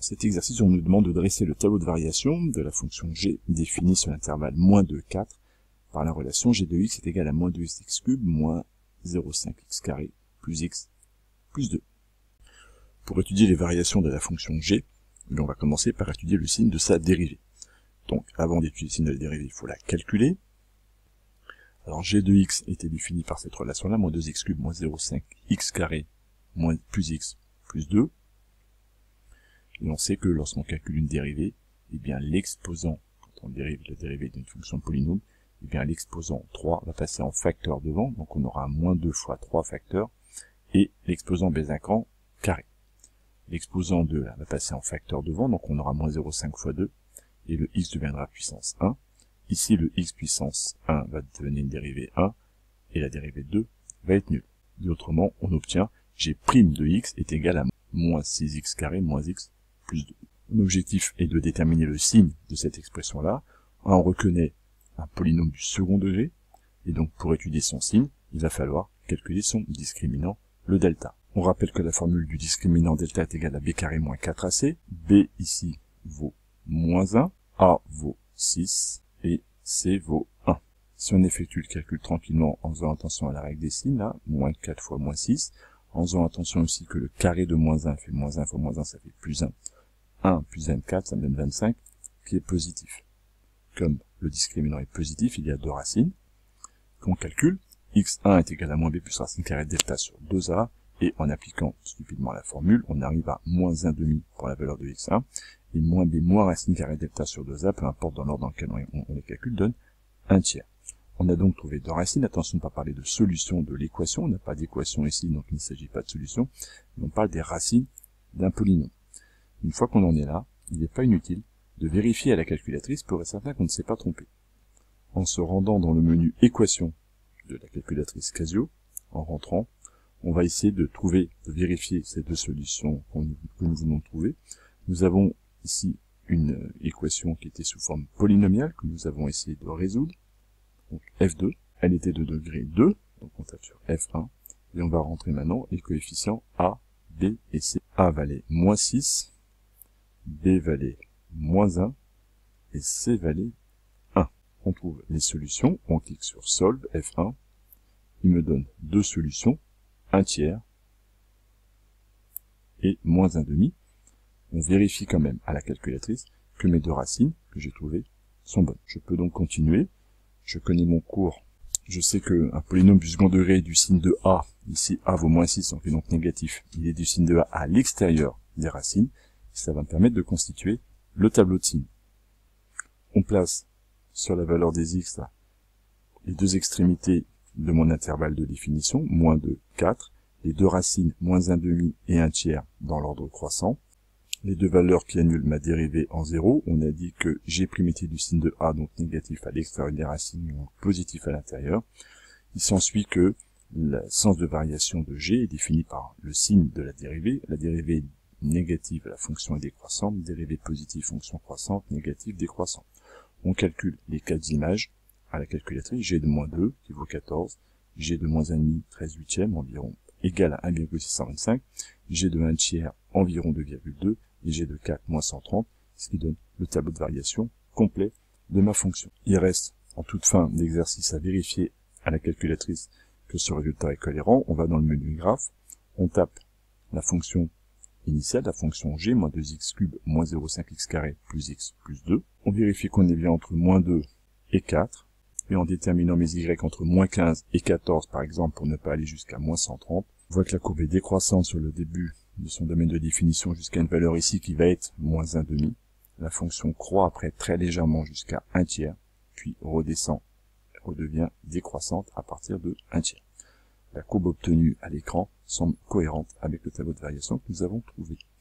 cet exercice, on nous demande de dresser le tableau de variation de la fonction g définie sur l'intervalle -2, 4 par la relation g de x est égal à -2x cube moins 0,5x carré plus x plus 2. Pour étudier les variations de la fonction g, on va commencer par étudier le signe de sa dérivée. Donc avant d'étudier le signe de la dérivée, il faut la calculer. Alors g de x était défini par cette relation-là, -2x cube moins 0,5x carré moins plus x plus 2. Et on sait que lorsqu'on calcule une dérivée, eh bien l'exposant, quand on dérive la dérivée d'une fonction polynôme, eh bien l'exposant 3 va passer en facteur devant, donc on aura -2 fois 3 facteurs, et l'exposant Bézincran carré. L'exposant 2 là, va passer en facteur devant, donc on aura -0,5 fois 2, et le x deviendra puissance 1. Ici, le x puissance 1 va devenir une dérivée 1, et la dérivée 2 va être nulle. Dit autrement, on obtient g' de x est égal à moins 6x carré moins x plus 2. Mon objectif est de déterminer le signe de cette expression-là. On reconnaît un polynôme du second degré, et donc pour étudier son signe, il va falloir calculer son discriminant, le delta. On rappelle que la formule du discriminant delta est égale à b carré moins 4ac. B ici vaut moins 1, a vaut 6 et c vaut 1. Si on effectue le calcul tranquillement en faisant attention à la règle des signes, là, moins 4 fois moins 6, en faisant attention aussi que le carré de moins 1 fait moins 1 fois moins 1, ça fait plus 1. 1 plus m4, ça me donne 25, qui est positif. Comme le discriminant est positif, il y a deux racines qu'on calcule. x1 est égal à moins b plus racine carrée de delta sur 2a, et en appliquant stupidement la formule, on arrive à moins 1,5 pour la valeur de x1, et moins b moins racine carrée de delta sur 2a, peu importe dans l'ordre dans lequel on les calcule, donne 1 tiers. On a donc trouvé deux racines. Attention de ne pas parler de solution de l'équation, on n'a pas d'équation ici, donc il ne s'agit pas de solution, mais on parle des racines d'un polynôme. Une fois qu'on en est là, il n'est pas inutile de vérifier à la calculatrice pour être certain qu'on ne s'est pas trompé. En se rendant dans le menu équation de la calculatrice Casio, en rentrant, on va essayer de vérifier ces deux solutions que nous venons de trouver. Nous avons ici une équation qui était sous forme polynomiale, que nous avons essayé de résoudre. Donc f2, elle était de degré 2, donc on tape sur f1, et on va rentrer maintenant les coefficients a, b et c. A valait moins 6, b valait moins 1, et c valait 1. On trouve les solutions, on clique sur solve, f1, il me donne deux solutions, 1 tiers et moins 1,5. On vérifie quand même à la calculatrice que mes deux racines que j'ai trouvées sont bonnes. Je peux donc continuer. Je connais mon cours. Je sais qu'un polynôme du second degré est du signe de a, ici a vaut moins 6, donc est donc négatif. Il est du signe de a à l'extérieur des racines. Ça va me permettre de constituer le tableau de signes. On place sur la valeur des x là, les deux extrémités de mon intervalle de définition, moins 2, 4, les deux racines, moins 1,5 et 1 tiers dans l'ordre croissant, les deux valeurs qui annulent ma dérivée en 0, on a dit que g' était du signe de a, donc négatif à l'extérieur des racines, donc positif à l'intérieur. Il s'ensuit que le sens de variation de g est défini par le signe de la dérivée négative, la fonction est décroissante, dérivée positive, fonction croissante, négative, décroissante. On calcule les quatre images à la calculatrice, g de moins 2, qui vaut 14, g de moins 1,5, 13 huitièmes, environ, égal à 1,625, g de 1 tiers, environ 2,2, et g de 4, moins 130, ce qui donne le tableau de variation complet de ma fonction. Il reste, en toute fin d'exercice, à vérifier à la calculatrice que ce résultat est cohérent. On va dans le menu graphe, on tape la fonction initiale, la fonction g, moins 2x cube, moins 0,5x carré, plus x, plus 2. On vérifie qu'on est bien entre moins 2 et 4, et en déterminant mes y entre moins 15 et 14, par exemple, pour ne pas aller jusqu'à moins 130, on voit que la courbe est décroissante sur le début de son domaine de définition jusqu'à une valeur ici qui va être moins 1,5. La fonction croît après très légèrement jusqu'à 1 tiers, puis redescend, redevient décroissante à partir de 1 tiers. La courbe obtenue à l'écran semble cohérente avec le tableau de variation que nous avons trouvé.